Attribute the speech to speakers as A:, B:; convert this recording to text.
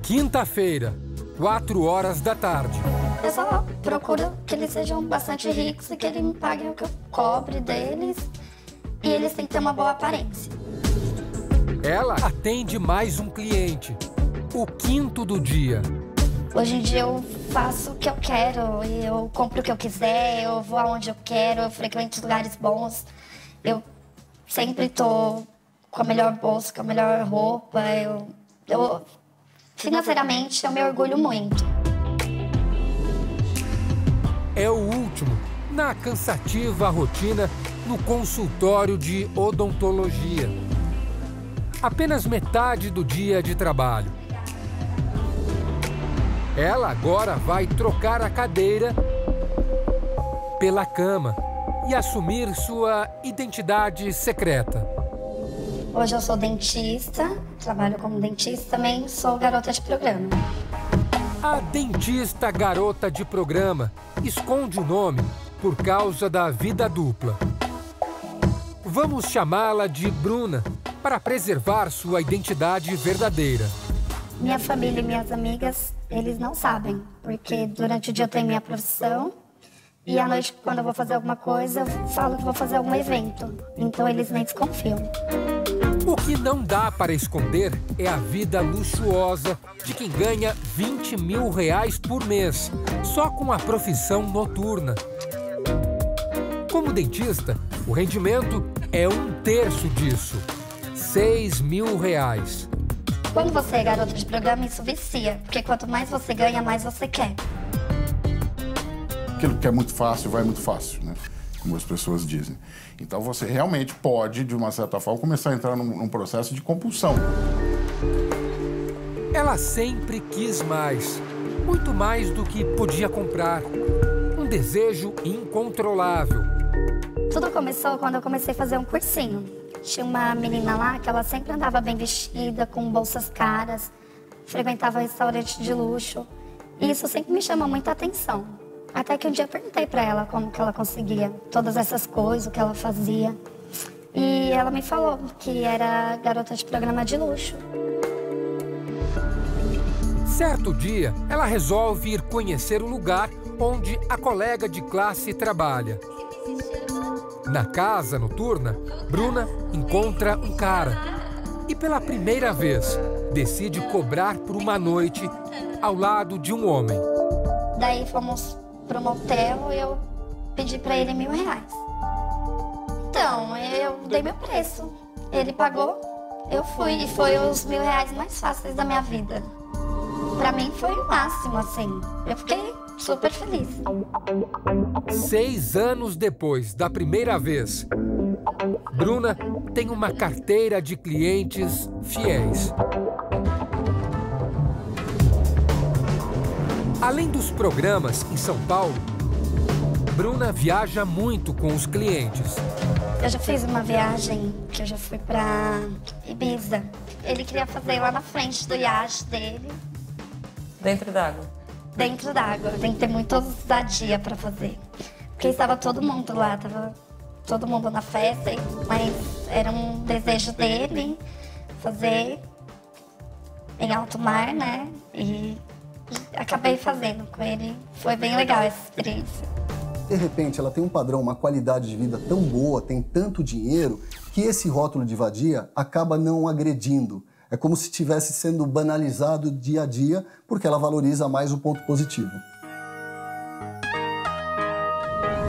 A: Quinta-feira, 4 horas da tarde.
B: Eu só procuro que eles sejam bastante ricos e que eles me paguem o que eu cobre deles. E eles têm que ter uma boa aparência.
A: Ela atende mais um cliente, o quinto do dia.
B: Hoje em dia eu faço o que eu quero, eu compro o que eu quiser, eu vou aonde eu quero, eu frequento lugares bons. Eu sempre tô com a melhor bolsa, com a melhor roupa. Financeiramente, eu me orgulho muito.
A: É o último na cansativa rotina no consultório de odontologia. Apenas metade do dia de trabalho. Ela agora vai trocar a cadeira pela cama e assumir sua identidade secreta.
B: Hoje eu sou dentista, trabalho como dentista, também sou garota de programa.
A: A dentista garota de programa esconde o nome por causa da vida dupla. Vamos chamá-la de Bruna para preservar sua identidade verdadeira.
B: Minha família e minhas amigas, eles não sabem, porque durante o dia eu tenho minha profissão e à noite, quando eu vou fazer alguma coisa, eu falo que vou fazer algum evento. Então eles nem desconfiam.
A: O que não dá para esconder é a vida luxuosa de quem ganha R$20 mil por mês, só com a profissão noturna. Como dentista, o rendimento é 1/3 disso, R$6 mil.
B: Quando você é garota de programa, isso vicia, porque quanto mais você ganha, mais você quer.
C: Aquilo que é muito fácil, vai muito fácil, né? Como as pessoas dizem. Então você realmente pode, de uma certa forma, começar a entrar num processo de compulsão.
A: Ela sempre quis mais, muito mais do que podia comprar. Um desejo incontrolável.
B: Tudo começou quando eu comecei a fazer um cursinho. Tinha uma menina lá que ela sempre andava bem vestida, com bolsas caras, frequentava restaurante de luxo. E isso sempre me chamou muita atenção. Até que um dia eu perguntei pra ela como que ela conseguia todas essas coisas, o que ela fazia. E ela me falou que era garota de programa de luxo.
A: Certo dia, ela resolve ir conhecer o lugar onde a colega de classe trabalha. Na casa noturna, Bruna encontra um cara e pela primeira vez decide cobrar por uma noite ao lado de um homem.
B: Daí fomos pro motel e eu pedi pra ele R$1.000. Então, eu dei meu preço. Ele pagou, eu fui e foi os R$1.000 mais fáceis da minha vida. Pra mim foi o máximo, assim. Eu fiquei super feliz.
A: 6 anos depois da primeira vez, Bruna tem uma carteira de clientes fiéis. Além dos programas em São Paulo, Bruna viaja muito com os clientes.
B: Eu já fiz uma viagem que eu já fui pra Ibiza. Ele queria fazer lá na frente do iate dele.
D: Dentro d'água?
B: Dentro d'água. Tem que ter muita ousadia pra fazer. Porque estava todo mundo lá, estava todo mundo na festa, mas era um desejo dele fazer em alto mar, né? E acabei fazendo com ele. Foi bem legal essa experiência.
E: De repente, ela tem um padrão, uma qualidade de vida tão boa, tem tanto dinheiro, que esse rótulo de vadia acaba não agredindo. É como se estivesse sendo banalizado dia a dia, porque ela valoriza mais o ponto positivo.